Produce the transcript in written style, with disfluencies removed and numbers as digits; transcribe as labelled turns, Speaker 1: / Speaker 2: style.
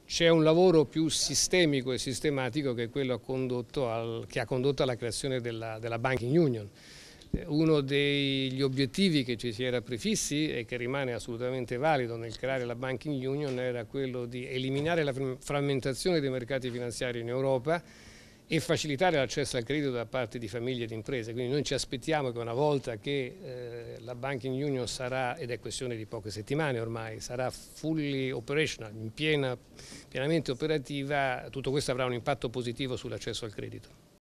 Speaker 1: C'è un lavoro più sistemico e sistematico che è quello che ha condotto alla creazione della Banking Union. Uno degli obiettivi che ci si era prefissi e che rimane assolutamente valido nel creare la Banking Union era quello di eliminare la frammentazione dei mercati finanziari in Europa e facilitare l'accesso al credito da parte di famiglie ed imprese. Quindi noi ci aspettiamo che una volta che la Banking Union sarà, ed è questione di poche settimane ormai, sarà fully operational, pienamente operativa, tutto questo avrà un impatto positivo sull'accesso al credito.